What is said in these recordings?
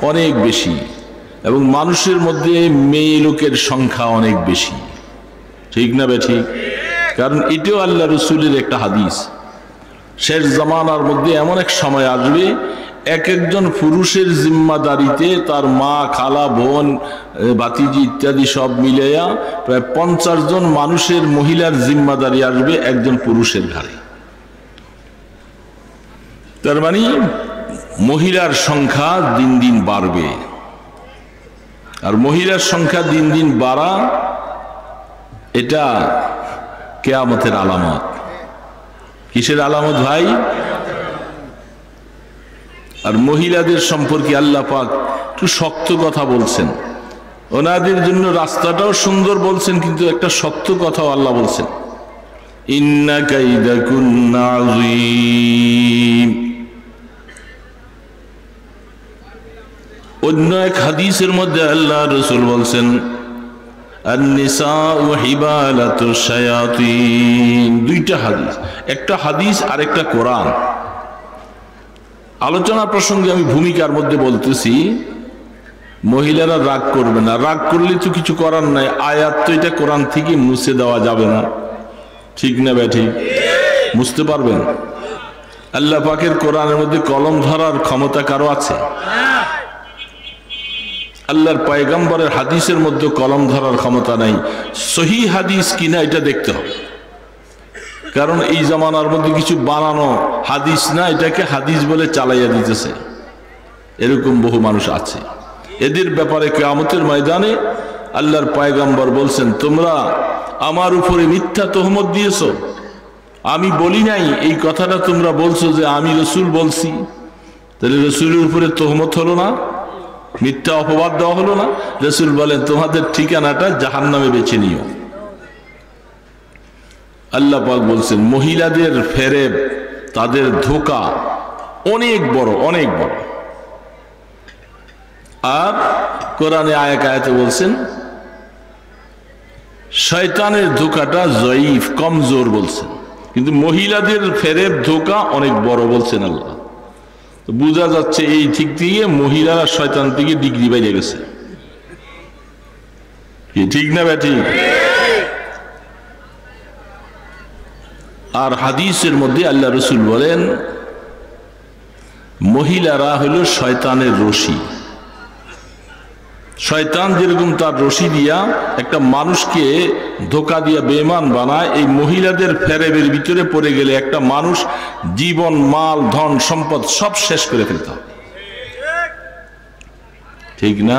অনেক বেশি, এবং মানুষের মধ্যে মেয়ে লোকের সংখ্যা অনেক বেশি। ঠিক না বেঠিক? কারণ এটাও আল্লাহ রসুলের একটা হাদিস। শেষ জামানার মধ্যে এমন এক সময় আসবে, এক একজন পুরুষের জিম্মাদারিতে তার মা, খালা, বোন, ভাতিজি ইত্যাদি সব মিলাইয়া প্রায় 50 জন মানুষের মহিলার জিম্মাদারি আসবে একজন পুরুষের ঘাড়ে। তার মানে মহিলার সংখ্যা দিন দিন বাড়বে। আর মহিলার সংখ্যা দিন দিন বাড়া এটা কিয়ামতের আলামত। কিসের আলামত ভাই? আর মহিলাদের সম্পর্কে আল্লাহ পাক একটু শক্ত কথা বলছেন। ওনাদের জন্য রাস্তাটাও সুন্দর বলছেন, কিন্তু একটা শক্ত কথাও আল্লাহ বলছেন, ইন্না কাইদাকুন্না আযীম। অন্য এক হাদিসের মধ্যে আল্লাহ রাসূল বলছেন, আন-নিসাউ হিবালাতুশ শায়াতিন। দুইটা হাদিস, একটা হাদিস আর একটা কোরআন। আলোচনা প্রসঙ্গে আমি ভূমিকার মধ্যে বলতেছি, মহিলারা রাগ করবে না। রাগ করলে তো কিছু করার নাই, আয়াত তো এটা কোরআন থেকে মুছে দেওয়া যাবে না। ঠিক না বেঠিক? মুছতে পারবেন? আল্লাহ পাকের কোরআনের মধ্যে কলম ধরার ক্ষমতা কারো আছে? আল্লাহর পয়গম্বরের হাদিসের মধ্যে কলম ধরার ক্ষমতা নাই। সহি হাদিস কিনা এটা দেখতে হবে, কারণ এই জামানার মধ্যে কিছু বানানো হাদিস না, এটাকে হাদিস বলে চালাইয়া দিতেছে, এরকম বহু মানুষ আছে। এদের ব্যাপারে কিয়ামতের ময়দানে আল্লাহর পয়গম্বর বলছেন, তোমরা আমার উপরে মিথ্যা তহমত দিয়েছো, আমি বলি নাই এই কথাটা তোমরা বলছো যে আমি রসুল বলছি, তাহলে রসুলের উপরে তহমত হলো না? মিথ্যা অপবাদ দেওয়া হলো না? রসুল বলেন, তোমাদের ঠিকানাটা জাহান্নামে বেছে নিও। আল্লাহ পাক বলছেন, মহিলাদের ফেরেব, তাদের ধোঁকা অনেক বড়, অনেক বড়। আর কোরআনে আয়াতে বলছেন, শয়তানের ধোঁকাটা জয়ীফ, কমজোর বলছেন, কিন্তু মহিলাদের ফেরেব ধোঁকা অনেক বড় বলছেন আল্লাহ। বোঝা যাচ্ছে এই ঠিক দিয়ে মহিলারা শয়তান থেকে ডিগ্রি বাইরে গেছে। ঠিক না বেঠিক? আর হাদিসের মধ্যে আল্লাহ রসুল বলেন, মহিলারা হলো শয়তানের রশি। শয়তান যেরকম তার রশি দিয়া একটা মানুষকে ধোঁকা দিয়া বেঈমান বানায়, এই মহিলাদের ফেরেবের ভিতরে পড়ে গেলে একটা মানুষ জীবন, মাল, ধন, সম্পদ সব শেষ করে ফেলতে হবে। ঠিক না?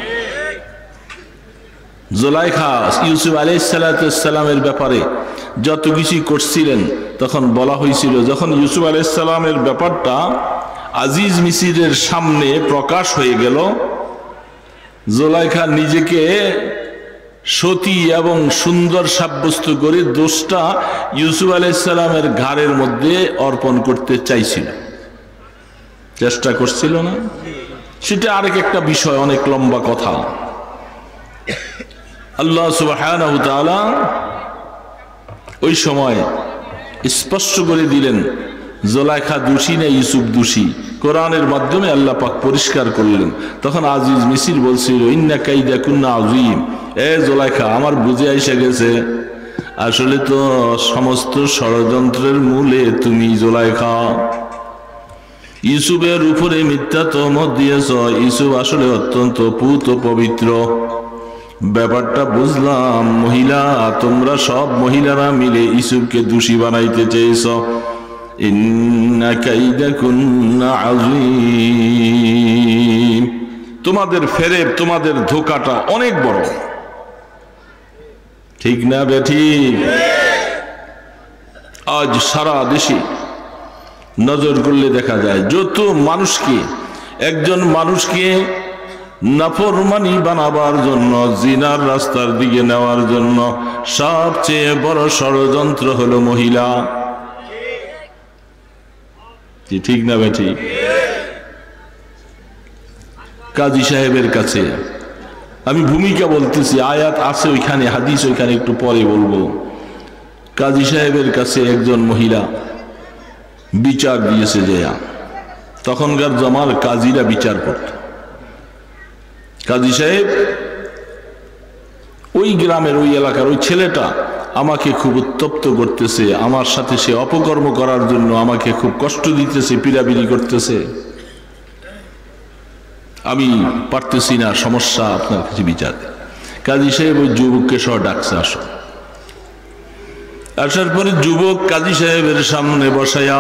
জুলাইখা ইউসুফ আলাইহিস সালামের ব্যাপারে যত কিছু করছিলেন, তখন বলা হয়েছিল, যখন ইউসুফ আলাইহিস সালামের ব্যাপারটা আজিজ মিসিরের সামনে প্রকাশ হয়ে গেল, জুলাইখা নিজেকে সতী এবং সুন্দর সাব্যস্ত করে দোষটা ইউসুফ আলাইহিস সালামের ঘাড়ের মধ্যে অর্পণ করতে চাইছিল, চেষ্টা করছিল না? সেটা আরেক একটা বিষয়, অনেক লম্বা কথা। আল্লাহ সুবহানাহু ওয়া তাআলা ওই সময় স্পষ্ট করে দিলেন, জুলাইখা দোষী না ইউসুফ দোষী। কোরআনের মাধ্যমে আল্লাহ পাক পরিষ্কার করলেন। তখন আজিজ মিসির বলছিল, ইন্না কাইদাকুন্না আযীম। এ জুলাইখা, আমার বুঝে এসে গেছে, আসলে তো সমস্ত ষড়যন্ত্রের মূলে তুমি জুলাইখা। ইউসুফের উপরে মিথ্যা তহমত দিয়েছ। ইউসুফ আসলে অত্যন্ত পুত পবিত্র। ব্যাপারটা বুঝলাম, মহিলা, তোমরা সব মহিলারা মিলে ইউসুফকে দোষী বানাইতে চেয়েছ। ইন্না কাইদাকুন্না আযীম। তোমাদের ফেরেব, তোমাদের ধোঁকাটা অনেক বড়। ঠিক না বেঠিক? আজ সারা দেশে নজর করলে দেখা যায়, যত মানুষকে, একজন মানুষকে নাফরমানি বানাবার জন্য, জিনার রাস্তার দিকে নেওয়ার জন্য সবচেয়ে বড় ষড়যন্ত্র হলো মহিলা। ঠিক না বেঠিক? কাজী সাহেবের কাছে আমি ভূমিকা বলতেছি, আয়াত আছে ওইখানে, হাদিস ওইখানে একটু পরে বলবো। কাজী সাহেবের কাছে একজন মহিলা বিচার দিয়েছে, যে তখনকার জমার কাজীরা বিচার করত। কাজী সাহেব ওই গ্রামের ওই এলাকার ওই ছেলেটা আমাকে খুব উত্তপ্ত করতেছে, আমার সাথে সে অপকর্ম করার জন্য আমাকে খুব কষ্ট দিতেছে, পিড়াপিড়ি করতেছে, আমি পারতেছি না, সমস্যা, আপনার কাছে বিচার। কাজী সাহেব ওই যুবককে সহ ডাকছে, আসো। আসার পরে যুবক কাজী সাহেবের সামনে বসায়া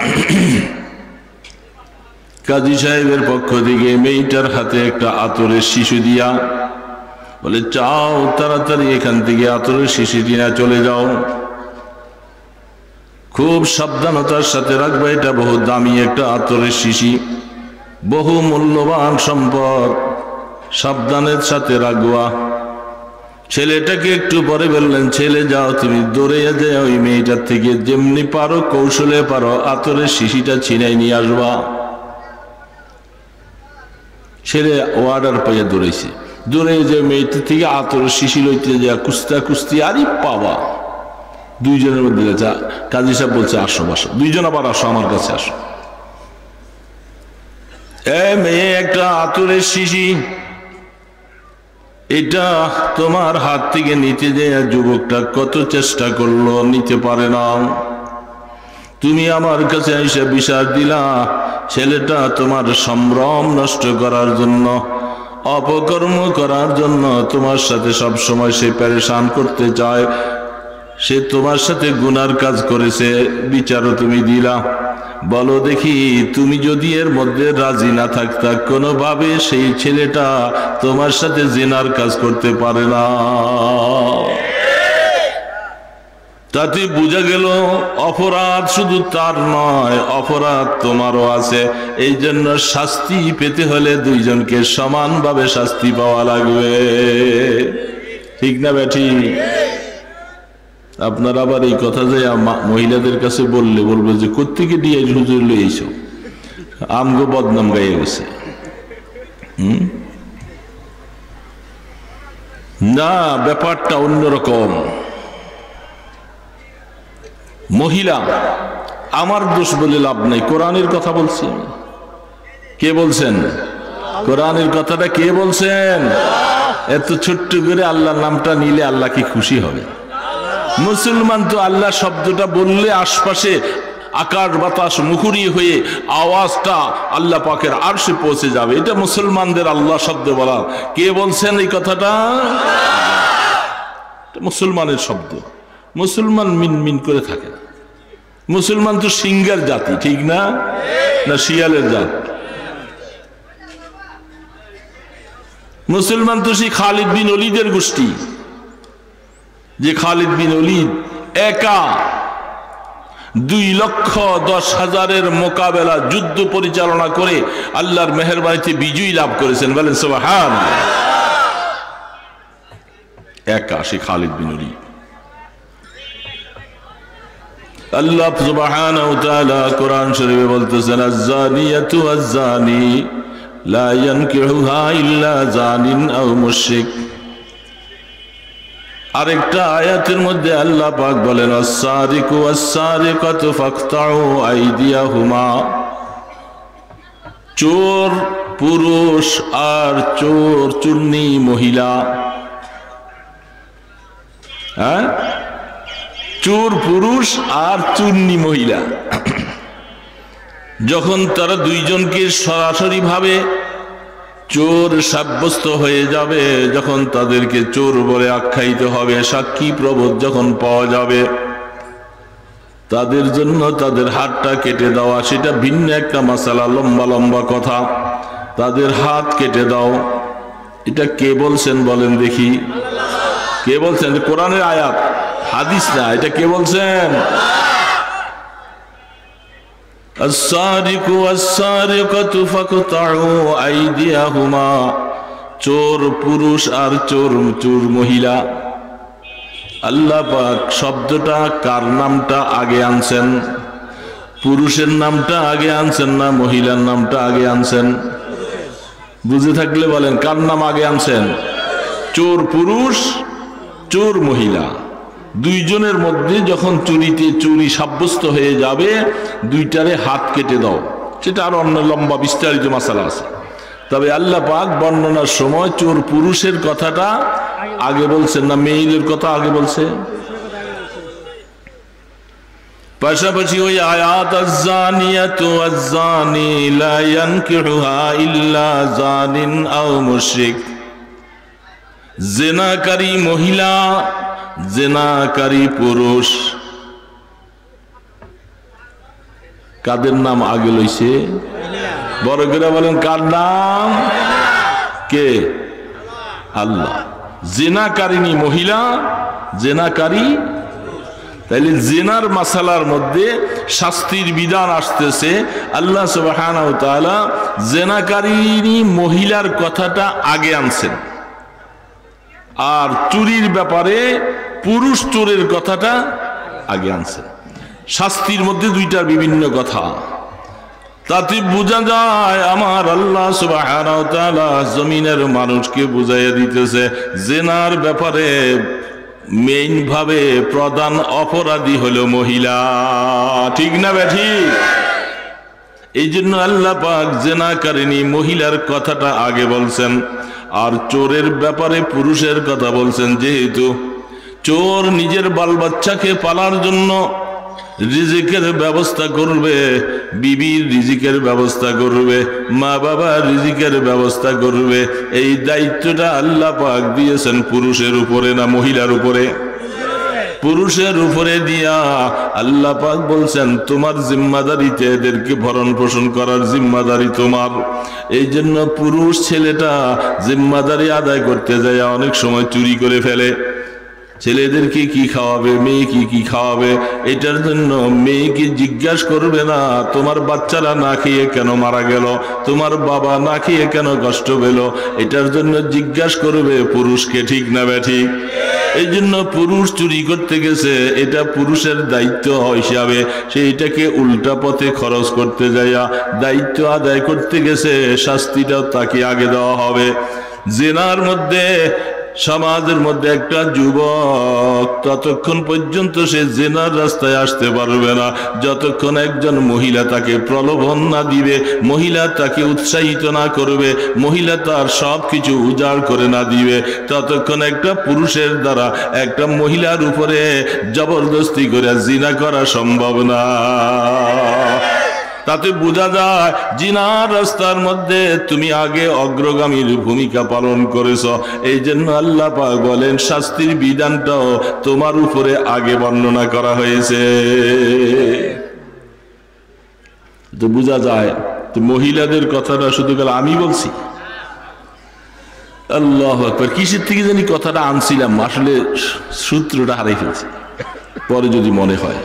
কাজী সাহেবের পক্ষ থেকে মেয়েটার হাতে একটা আতরের শিশু দিয়া বলে, চাও তাড়াতাড়ি এখান থেকে আতরের শিশি নিয়ে চলে যাও, খুব সাবধানতার সাথে রাখবে, এটা বহু দামি একটা আতরের শিশি, বহু মূল্যবান সম্পদ, সাবধানের সাথে রাখবা। ছেলেটাকে একটু পরে বললেন, ছেলে যাও, তুমি দৌড়ে যাও ওই মেয়েটার থেকে যেমনি পারো কৌশলে পারো আতরের শিশিটা ছিনাই নিয়ে আসবা। ছেলে ওয়ার্ডার পাইয়া দৌড়াইছে, দৌড়ে যে মেয়েটার থেকে আতরের শিশি লইতে যা কুস্তা কুস্তি, আরে পাবা দুইজনের মধ্যে। কাজী সাহেব বলছে, আসো আসো, দুইজন আবার আসো, আমার কাছে আসো। মেয়ে, একটা আতরের শিশি, এটা তোমার হাত থেকে নিতে যায়, যুবকটা কত চেষ্টা করলো, নিতে পারে না, তুমি আমার কাছে এসে বিচার দিলা, ছেলেটা তোমার সম্ভ্রম নষ্ট করার জন্য, অপকর্ম করার জন্য, তোমার সাথে সব সময় সে পেরেশান করতে চায়, সে তোমার সাথে গুনার কাজ করেছে, বিচারও তুমি দিলা। বলো দেখি, তুমি যদি এর মধ্যে রাজি না থাকতা, কোনোভাবে সেই ছেলেটা তোমার সাথে জিনার কাজ করতে পারে না। তাতে বোঝা গেল অপরাধ শুধু তার নয়, অপরাধ তোমারও আছে। এই জন্য শাস্তি পেতে হলে দুইজনকে সমানভাবে শাস্তি পাওয়া লাগবে, ঠিক না বেঠি? আপনার আবার এই কথা যে মহিলাদের কাছে বললে বলবে যে কোত্থেকে দিয়ে হুজুর লইছ, আমগো বদনাম গাইয়ে গেছে। না, ব্যাপারটা অন্যরকম। মহিলা, আমার দোষ বলে লাভ নাই, কোরআনের কথা বলছি। কে বলছেন? কোরআনের কথাটা কে বলছেন? এত ছোট্ট করে আল্লাহর নামটা নিলে আল্লাহ কি খুশি হবে? মুসলমান তো আল্লাহ শব্দটা বললে আশপাশে আকাশ বাতাস মুখরি হয়ে আওয়াজটা আল্লাহ পাকের আরশে পৌঁছে যাবে। এটা মুসলমানদের আল্লাহ শব্দ বলা। কে বলছেন এই কথাটা? মুসলমানের শব্দ। মুসলমান মিনমিন করে থাকে না। মুসলমান তো সিংহের জাতি, ঠিক না? না শিয়ালের জাত? মুসলমান তো সেই খালিদ বিন ওলীদের গোষ্ঠী, যে খালিদ বিন ওলীদ একা 2,10,000 মোকাবেলা যুদ্ধ পরিচালনা করে আল্লাহর মেহেরবানিতে বিজয় লাভ করেছেন। বলেন সুবহানাল্লাহ। একা সেই খালিদ বিন ওলীদ। আল্লাহ সুবহানাহু ওয়া তাআলা কোরআন শরীফে বলতেছেন, আয-যানিয়াতু ওয়াজ-যানি লা ইয়ানকিহুহা ইল্লা যানিন আও মুশরিক। আরেকটা আয়াতের মধ্যে আল্লাহ পাক বলেন, আস-সারিকু ওয়াস-সারিকাতু ফাকতাউ আইদিয়াহুমা। চোর পুরুষ আর চোর চুন্নি মহিলা, হ্যাঁ, চোর পুরুষ আর চুন্নি মহিলা, যখন তারা দুইজনকে সরাসরি ভাবে চোর সাব্যস্ত হয়ে যাবে, যখন তাদেরকে চোর বলে আখ্যায়িত হবে, সাক্ষী প্রবোধ যখন পাওয়া যাবে, তাদের জন্য তাদের হাতটা কেটে দেওয়া, সেটা ভিন্ন একটা মাসালা, লম্বা লম্বা কথা। তাদের হাত কেটে দাও, এটা কে বলছেন বলেন দেখি? কে বলছেন? কোরআনের আয়াত, হাদিস না, এটা কে বলছেন? as-sariqu was-sariqatu faqta'u aydiyahuma। চোর পুরুষ আর চোর চোর মহিলা। আল্লাহ পাক শব্দটা কার নামটা আগে আনছেন? পুরুষের নামটা আগে আনছেন না মহিলার নামটা আগে আনছেন? বুঝে থাকলে বলেন, কার নাম আগে আনছেন? চোর পুরুষ চোর মহিলা, দুইজনের মধ্যে যখন চুরিতে চুরি সাব্যস্ত হয়ে যাবে, দুইটারে হাত কেটে দাও। সেটা আরো অন্য লম্বা বিস্তারিত মাসালা আছে। তবে আল্লাহ পাক বর্ণনার সময় চোর পুরুষের কথাটা আগে বলছেন না মেয়েদের কথা আগে বলছে? পাশাপাশি ওই আয়াত আয-যানিয়াতু ওয়াজ-যানি লা ইয়ানকিহুহা ইল্লা যানিন আও মুশরিক, জিনাকারী মহিলা জিনাকারী পুরুষ, কাদের নাম আগে লইছে? বড় করে বলেন কার নাম? কে? আল্লাহ। জিনাকারিনী মহিলা, জিনাকারী। তাইলে জিনার মাসালার মধ্যে শাস্তির বিধান আসতেছে, আল্লাহ সুবহানাহু ওয়া তাআলা জিনাকারিনী মহিলার কথাটা আগে আনছেন, আর চুরির ব্যাপারে পুরুষ চোরের কথাটা আগে আনছেন। শাস্তির মধ্যে দুইটার বিভিন্ন কথা। তাতে বোঝা যায় আমার আল্লাহ সুবহানাহু ওয়া তাআলা জমিনের মানুষকে বুঝাইয়া দিতেছে জিনার ব্যাপারে মেইন ভাবে প্রধান অপরাধী হলো মহিলা। ঠিক না ঠিক? এই জন্য আল্লাহ পাক জিনাকারিনী মহিলার কথাটা আগে বলছেন, আর চোরের ব্যাপারে পুরুষের কথা বলছেন। যেহেতু চোর নিজের বাল বাচ্চাকে পালার জন্য রিজিকের ব্যবস্থা করবে, বিবির রিজিকের ব্যবস্থা করবে, মা বাবার রিজিকের ব্যবস্থা করবে, এই দায়িত্বটা আল্লাহ পাক দিয়েছেন পুরুষের উপরে না মহিলার উপরে? পুরুষের উপরে দিয়া আল্লাহ পাক বলছেন তোমার জিম্মাদারিতে এদেরকে ভরণ পোষণ করার জিম্মাদারি তোমার। এই জন্য পুরুষ ছেলেটা জিম্মাদারি আদায় করতে যায় অনেক সময় চুরি করে ফেলে। ছেলেদেরকে কি খাওয়াবে, মেয়ে কি খাওয়াবে, এটার জন্য মেয়েকে জিজ্ঞাসা করবে না তোমার বাচ্চারা না খেয়ে কেন মারা গেল, তোমার বাবা না খেয়ে কেন কষ্ট পেল, এটার জন্য জিজ্ঞাসা করবে পুরুষকে। ঠিক না ঠিক? এই জন্য পুরুষ চুরি করতে গেছে, এটা পুরুষের দায়িত্ব হিসাবে সে এটাকে উল্টা পথে খরচ করতে যাইয়া দায়িত্ব আদায় করতে গেছে, শাস্তিটাও তাকে আগে দেওয়া হবে। জিনার মধ্যে সমাজের মধ্যে একটা যুবক ততক্ষণ পর্যন্ত সে জিনার রাস্তায় আসতে পারবে না যতক্ষণ একজন মহিলা তাকে প্রলোভন না দিবে, মহিলা তাকে উৎসাহিত না করবে, মহিলা তার সব কিছু উজাড় করে না দিবে, ততক্ষণ একটা পুরুষের দ্বারা একটা মহিলার উপরে জবরদস্তি করে জিনা করা সম্ভব না। তাতে বোঝা যায় জিনার রাস্তার মধ্যে তুমি আগে অগ্রগামীর ভূমিকা পালন করেছ। এই জন্য আল্লাহ পাক বলেন শাস্তির বিধানটাও তোমার উপরে আগে বর্ণনা করা হয়েছে। তো বোঝা যায় তো মহিলাদের কথাটা শুধু গেল আমি বলছি। আল্লাহু আকবার। কিসের থেকে জানি কথাটা আনছিলাম, আসলে সূত্রটা হারাই ফেলছি, পরে যদি মনে হয়।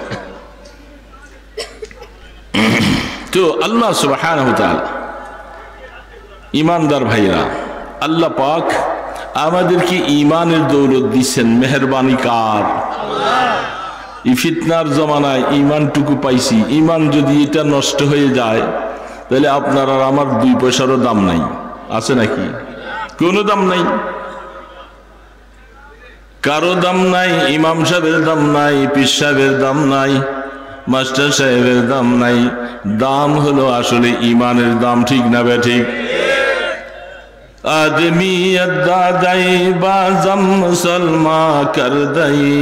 তো আল্লাহ সুবহানাহু ওয়া তাআলা, ইমানদার ভাইরা, আল্লাহ পাক আমাদেরকে ইমানের দৌলত দিচ্ছেন। মেহেরবানি কার? এই ফিতনার জমানায় ইমানটুকু পাইছি। ইমান যদি এটা নষ্ট হয়ে যায় তাহলে আপনার আর আমার 2 পয়সারও দাম নাই। আছে নাকি? কোনো দাম নাই, কারো দাম নাই। ইমাম সাহেবের দাম নাই, পীর সাহেবের দাম নাই, মাস্টার সাহেবের দাম নাই। দাম হলো আসলে ইমানের দাম। ঠিক না ঠিক? आदमी अदाई बाजम मुसलमा कर दई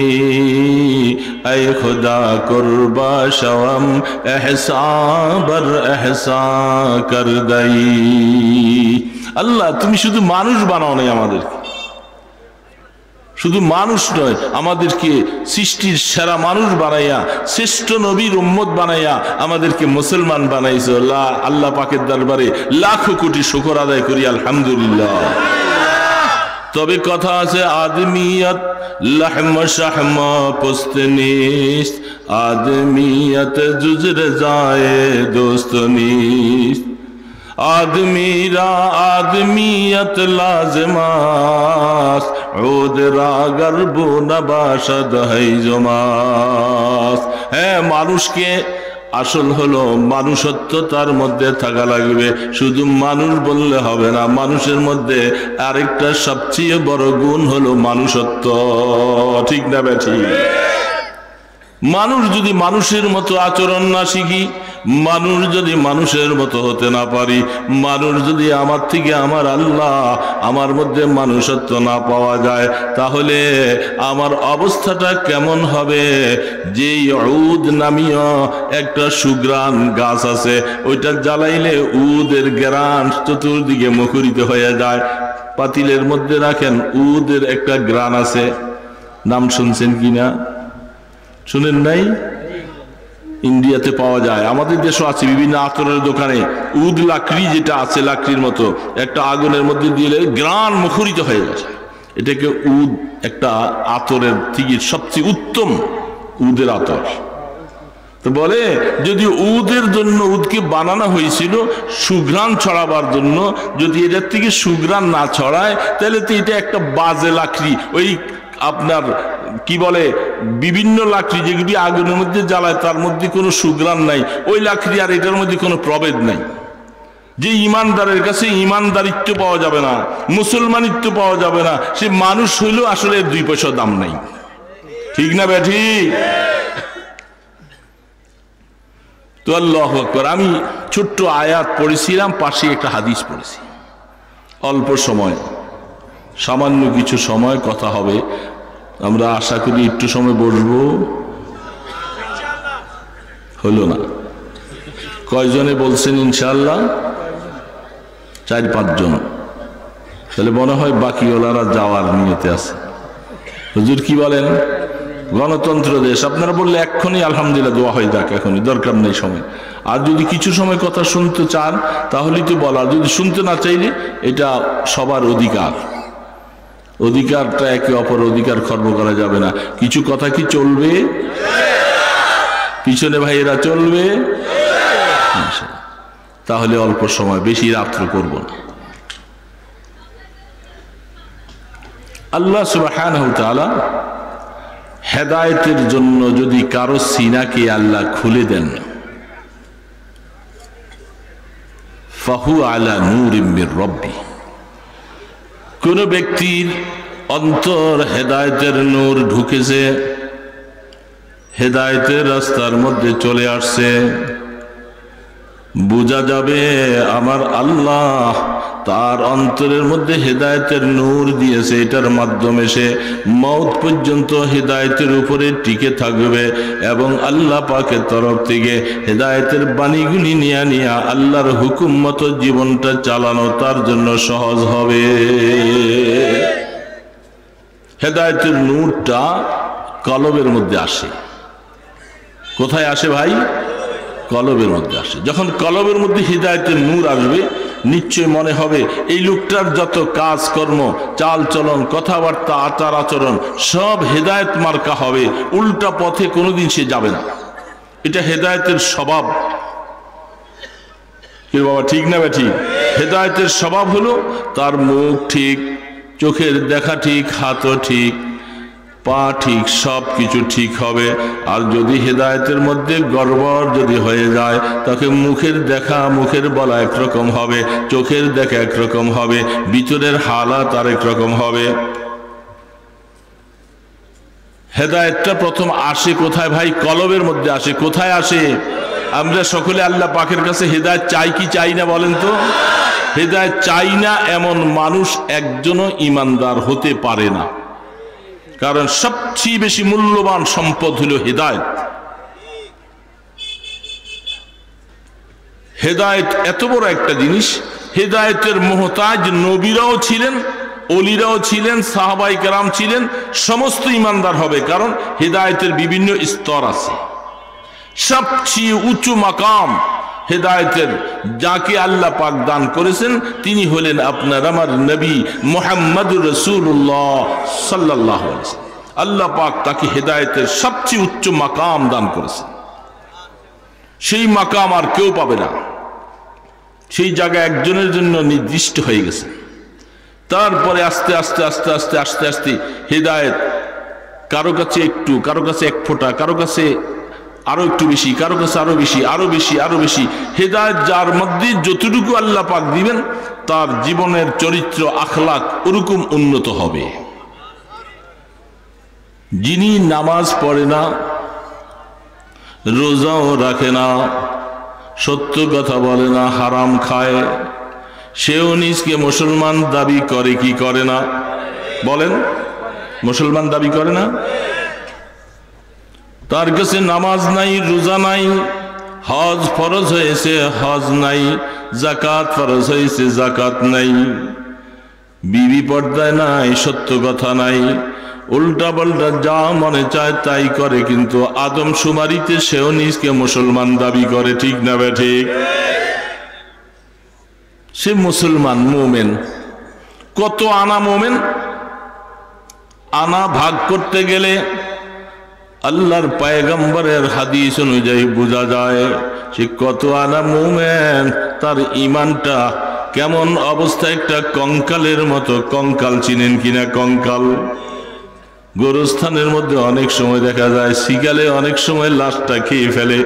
ऐ खुदा कुर्बा शवम एहसा बर एहसा कर दई। আল্লাহ তুমি শুধু মানুষ বানাও নাই আমাদেরকে, শুধু মানুষ নয় আমাদেরকে সৃষ্টির সেরা মানুষ বানাইয়া শ্রেষ্ঠ নবীর উম্মত বানাইয়া আমাদেরকে মুসলমান বানাইছো। আল্লাহ পাকের দরবারে লাখো কোটি শুকর আদায় করি আলহামদুলিল্লাহ। তবে কথা আছে আদমিয়ত লাহম শাহম পুস্ত নিস্ত, আদমিয়ত জুজর যায় দোস্ত নিস্ত। आदमीरा आदमियत लाजमास उदरा गर्बो नबाशद है जमास। হ্যাঁ, মানুষকে আসল হলো মানুষত্ব তার মধ্যে থাকা লাগবে। শুধু মানুষ বললে হবে না, মানুষের মধ্যে আরেকটা সবচেয়ে বড় গুণ হলো মানুষত্ব। ঠিক না ঠিক? মানুষ যদি মানুষের মতো আচরণ না শিখি, মানুষ যদি মানুষের মতো হতে না পারি, মানুষ যদি আমার থেকে আমার আল্লাহ আমার মধ্যে মানুষত্ব না পাওয়া যায়, তাহলে আমার অবস্থাটা কেমন হবে? যেই উদ নামীয় একটা সুগ্রাণ গাছ আছে, ওইটা জ্বালাইলে উদের গ্রাণ চতুর্দিকে মুখরিত হয়ে যায়। পাতিলের মধ্যে রাখেন, উদের একটা গ্রাণ আছে, নাম শুনছেন কিনা? শুনেন নাই? ইন্ডিয়াতে পাওয়া যায়, আমাদের দেশও আছে, বিভিন্ন আতরের দোকানে উদ লাকড়ি যেটা আছে, লাকড়ির মতো একটা আগুনের মধ্যে দিলে গ্রাণ মুখরিত হয়ে গেছে। এটাকে উদ, একটা আতরের থেকে সবচেয়ে উত্তম উদের আতর। তো বলে যদি উদের জন্য, উদকে বানানো হয়েছিল সুঘ্রাণ ছড়াবার জন্য, যদি এটার থেকে সুঘ্রাণ না ছড়ায় তাহলে তো এটা একটা বাজে লাকড়ি। ওই আপনার কি বলে, বিভিন্ন লাকড়ি যেগুলি আগুনের মধ্যে জ্বালায় তার মধ্যে কোনো সুঘ্রাণ নাই, ওই লাকড়ি আর এটার মধ্যে কোনো প্রভেদ নাই। যে ইমানদারের কাছে ইমানদারিত্ব পাওয়া যাবে না, মুসলমানিত্ব পাওয়া যাবে না, সে মানুষ হইলেও আসলে 2 পয়সা দাম নাই। ঠিক না বেঠি? তো আল্লাহু আকবার। আমি ছোট্ট আয়াত পড়েছিলাম, পাশে একটা হাদিস পড়েছি। অল্প সময়, সামান্য কিছু সময় কথা হবে। আমরা আশা করি একটু সময় বসবো। হলো না? কয়জনে বলছেন ইনশাআল্লাহ? 4-5 জন। তাহলে মনে হয় বাকি ওনারা যাওয়ার নিয়তে আছে। হুজুর কি বলেন? গণতন্ত্র দেশ, আপনারা বললে এক্ষুনি আলহামদুলিল্লাহ দোয়া হয়ে যাক, এখনই দরকার নেই সময়। আর যদি কিছু সময় কথা শুনতে চান তাহলেই তো বলা, যদি শুনতে না চাইলে এটা সবার অধিকার। অধিকারটা একে অপর অধিকার খর্ব করা যাবে না। কিছু কথা কি চলবে? পিছনে ভাইয়েরা চলবে? তাহলে অল্প সময়, বেশি রাত্র করব না। আল্লাহ সুবহানাহু ওয়া তাআলা হেদায়েতের জন্য যদি কারো সিনাকে আল্লাহ খুলে দেন, ফাহু আলা নূরিম মির রাব্বি, কোন ব্যক্তির অন্তর হেদায়েতের নূর ঢুকেছে, হেদায়েতের রাস্তার মধ্যে চলে আসছে, বোঝা যাবে আমার আল্লাহ তার অন্তরের মধ্যে হেদায়েতের নূর দিয়েছে। এটার মাধ্যমে সে মওত পর্যন্ত হেদায়েতের উপরে টিকে থাকবে এবং আল্লাহ পাকের তরফ থেকে হেদায়েতের বাণীগুলি নিয়ে আল্লাহর হুকুম মতো জীবনটা চালানো তার জন্য সহজ হবে। হেদায়েতের নূরটা কলবের মধ্যে আসে। কোথায় আসে ভাই? কলবের মধ্যে আসে। যখন কলবের মধ্যে হিদায়াতের নূর আসবে, নিশ্চয় মনে হবে এই লোকটার যত কাজ কর্ম, চাল চলন, কথাবার্তা, আচার আচরণ সব হেদায়েত মার্কা হবে, উল্টা পথে কোনোদিন সে যাবে না। এটা হেদায়েতের স্বভাব। কি বাবা, ঠিক না ঠিক? হেদায়েতের স্বভাব হলো তার মুখ ঠিক, চোখের দেখা ঠিক, হাতও ঠিক, পা ঠিক, সব কিছু ঠিক হবে। আর যদি হেদায়েতের মধ্যে গড়বড় যদি হয়ে যায়, তাকে মুখের দেখা, মুখের বলা একরকম হবে, চোখের দেখা একরকম হবে, ভিতরের হালাত আরেক রকম হবে। হেদায়েতটা প্রথম আসে কোথায় ভাই? কলবের মধ্যে আসে। কোথায় আসে? আমরা সকলে আল্লাহ পাকের কাছে হেদায়েত চাই কি চাই না বলেন তো? হেদায়েত চাই না এমন মানুষ একজনও ঈমানদার হতে পারে না। কারণ সবচেয়ে বেশি মূল্যবান সম্পদ হলো হেদায়েত। হেদায়েত এত বড় একটা জিনিস, হেদায়েতের মুহতাজ নবীরাও ছিলেন, ওলিরাও ছিলেন, সাহাবায়ে কেরাম ছিলেন, সমস্ত ঈমানদার হবে। কারণ হেদায়েতের বিভিন্ন স্তর আছে। সবচেয়ে উঁচু মাকাম হেদায়েতের যাকে আল্লাহ পাক দান করেছেন তিনি হলেন আপনার আমার নবী মুহাম্মদুর রাসূলুল্লাহ সাল্লাল্লাহু আলাইহি ওয়াসাল্লাম। আল্লাহ পাক তাকে হেদায়েতের সবচেয়ে উচ্চ মাকাম দান করেছেন। সেই মাকাম আর কেউ পাবে না। সেই জায়গা একজনের জন্য নির্দিষ্ট হয়ে গেছে। তারপরে আস্তে আস্তে আস্তে আস্তে আস্তে আস্তে হেদায়েত কারো কাছে একটু, কারো কাছে এক ফোঁটা, কারো কাছে আরো একটু বেশি, কারো কাছে আরো বেশি, আরো বেশি, আরো বেশি। হেদায়েত যার মধ্যে যতটুকু আল্লাহ পাক দিবেন তার জীবনের চরিত্র আখলাক ওরকম উন্নত হবে। যিনি নামাজ পড়ে না, রোজাও রাখে না, সত্য কথা বলে না, হারাম খায়, সেও নিজকে মুসলমান দাবি করে কি করে না? বলেন, মুসলমান দাবি করে না? তার কাছে নামাজ নাই, রোজা নাই, হজ ফরজ হয়েছে হজ নাই, যাকাত ফরজ হয়েছে যাকাত নাই, বিবি পর্দায় নাই, সত্য কথা নাই, উল্টা পাল্টা যা মনে চায় তাই করে, কিন্তু আদম শুমারিতে সেও নিজকে মুসলমান দাবি করে। ঠিক না বে ঠিক? সে মুসলমান, মোমেন। কত আনা মোমেন? আনা ভাগ করতে গেলে আল্লাহর পয়গম্বরের হাদিস অনুযায়ী বোঝা যায় সে কত আনা মোমেন, তার ঈমানটা কেমন অবস্থা। একটা কঙ্কালের মতো। কঙ্কাল চিনেন কিনা? কঙ্কাল গোরস্থানের মধ্যে অনেক সময় দেখা যায়, শিকালে অনেক সময় লাশটা খেয়ে ফেলে,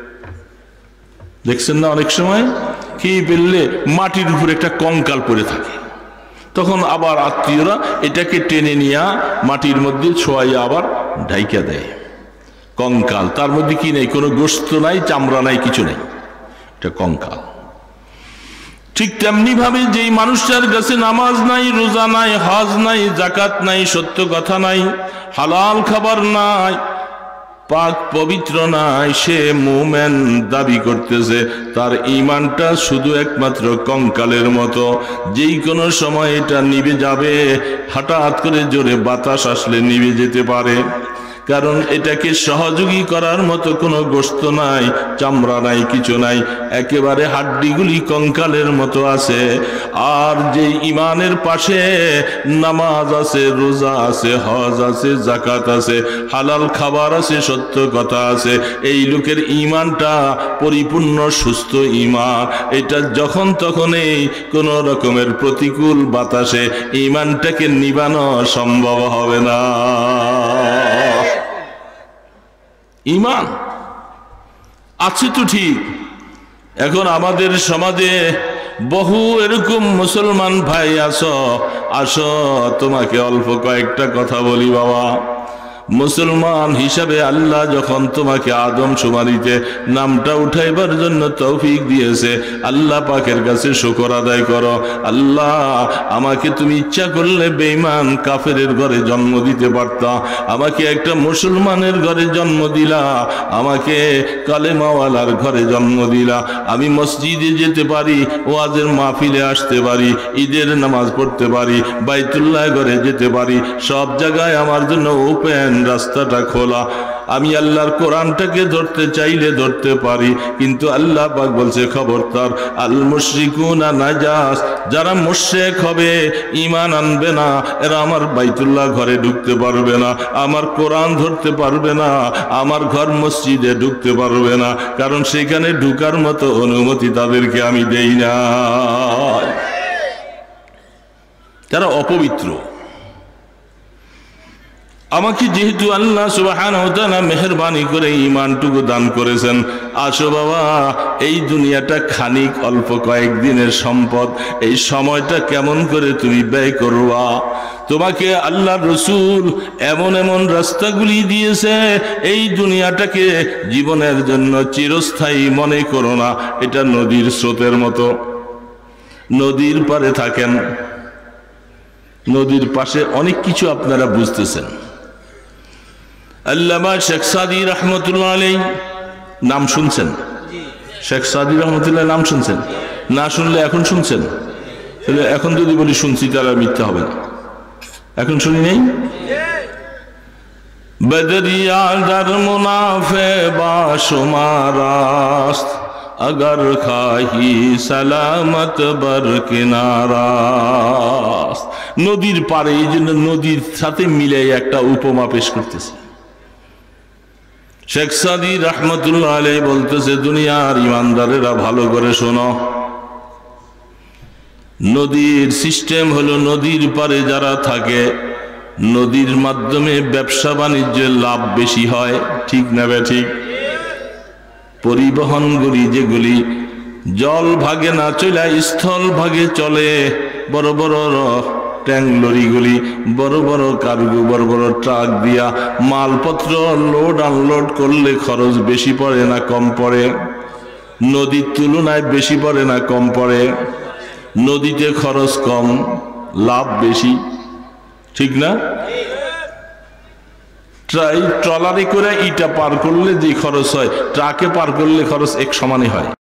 দেখছেন না? অনেক সময় খেয়ে ফেললে মাটির উপরে একটা কঙ্কাল পড়ে থাকে, তখন আবার আত্মীয়রা এটাকে টেনে নিয়ে মাটির মধ্যে ছোঁয়াইয়া আবার ঢাইকা দেয়। কঙ্কাল, তার মধ্যে কি নেই? কোনো গোশত নাই, চামড়া নাই, কিছু নেই, এটা কঙ্কাল। ঠিক তেমনি ভাবে যেই মানুষটার কাছে নামাজ নাই, রোজা নাই, হজ নাই, যাকাত নাই, সত্য কথা নাই, হালাল খাবার নাই, পাক পবিত্র নাই, সে মুমিন দাবি করতেছে, তার ঈমানটা শুধু একমাত্র কঙ্কালের মতো। যেই কোনো সময় এটা নিভে যাবে, হঠাৎ করে জোরে বাতাস আসলে নিভে যেতে পারে, কারণ এটাকে সহযোগী করার মতো কোনো গোশত নাই, চামড়া নাই, কিছু নাই, একেবারে হাড্ডিগুলি কঙ্কালের মতো আছে। আর যে ঈমানের পাশে নামাজ আছে, রোজা আছে, হজ আছে, যাকাত আছে, হালাল খাবার আছে, সত্য কথা আছে, এই লোকের ঈমানটা পরিপূর্ণ সুস্থ ঈমান। এটা যখন তখনই কোনো রকমের প্রতিকূল বাতাসে ঈমানটাকে নিবানো সম্ভব হবে না। ঈমান আছে তো ঠিক। এখন আমাদের সমাজে বহু এরকম মুসলমান ভাই আসো তোমাকে অল্প কয়েকটা কথা বলি বাবা। মুসলমান হিসাবে আল্লাহ যখন তোমাকে আদম শুমারিতে নামটা উঠাইবার জন্য তৌফিক দিয়েছে, আল্লাহ পাকের কাছে শুকর আদায় করো। আল্লাহ, আমাকে তুমি ইচ্ছা করলে বেঈমান কাফেরের ঘরে জন্ম দিতে পারতা, আমাকে একটা মুসলমানের ঘরে জন্ম দিলা, আমাকে কালেমাওয়ালার ঘরে জন্ম দিলা, আমি মসজিদে যেতে পারি, ওয়াজের মাহফিলে আসতে পারি, ঈদের নামাজ পড়তে পারি, বাইতুল্লাহ ঘরে যেতে পারি, সব জায়গায় আমার জন্য ওপেন, রাস্তাটা খোলা। আমি আল্লাহর কোরআনটাকে ধরতে চাইলে ধরতে পারি, কিন্তু আল্লাহ পাক বলছে খবরদার, আল মুশরিকুনা নাজাস, যারা মুশরিক হবে, ঈমান আনবে না, এরা আমার বাইতুল্লাহ ঘরে ঢুকতে পারবে না, আমার কোরআন ধরতে পারবে না, আমার ঘর মসজিদে ঢুকতে পারবে না, কারণ সেখানে ঢুকার মতো অনুমতি তাদেরকে আমি দেই না, তারা অপবিত্র। আমাকে যেহেতু আল্লাহ সুবহানাহু ওয়া তাআলা মেহেরবানি করে ঈমানটুকু দান করেছেন, আসো বাবা, এই দুনিয়াটা খানিক অল্প কয়েকদিনের সম্পদ, এই সময়টা কেমন করে তুমি ব্যয় করবা। তোমাকে আল্লাহ রসুল এমন এমন রাস্তাগুলি দিয়েছে, এই দুনিয়াটাকে জীবনের জন্য চিরস্থায়ী মনে করো না। এটা নদীর স্রোতের মতো। নদীর পারে থাকেন, নদীর পাশে অনেক কিছু আপনারা বুঝতেছেন। আল্লামা শেখ সাদী রহমতুল্লাহ আলাইহি নাম শুনছেন? শেখ সাদী রহমতুল্লাহ নাম শুনছেন? না শুনলে এখন শুনছেন? তাহলে এখন যদি বলি শুনছি তাহলে মিথ্যা হবে না। এখন শুনি নেই? বদরিয়া দর মুনাফে বাশুমারাস্ত, अगर खाही सलामत बर किनारास्त। নদীর পারে, এই জন্য নদীর সাথে মিলে একটা উপমা পেশ করতেছে শেখ সাদী রহমতুল্লাহ আলাইহি। বলতেছে, দুনিয়ার ইমানদারেরা ভালো করে শোনো, নদীর সিস্টেম হলো, নদীর পারে যারা থাকে, নদীর মাধ্যমে ব্যবসা বাণিজ্যের লাভ বেশি হয়। ঠিক না বে ঠিক? পরিবহনগুলি যেগুলি জল ভাগে না চলে স্থল ভাগে চলে, বড় বড় ট্যাঙ্ক লরিগুলি, বড় বড় কার্গো, বড় বড় ট্রাক দিয়া মালপত্র লোড আনলোড করলে খরচ বেশি পড়ে না কম পড়ে? নদীর তুলনায় বেশি পড়ে না কম পড়ে? নদীতে খরচ কম, লাভ বেশি, ঠিক না? ট্রলারে করে ইটা পার করলে যে খরচ হয়, ট্রাকে পার করলে খরচ এক সমানই হয়।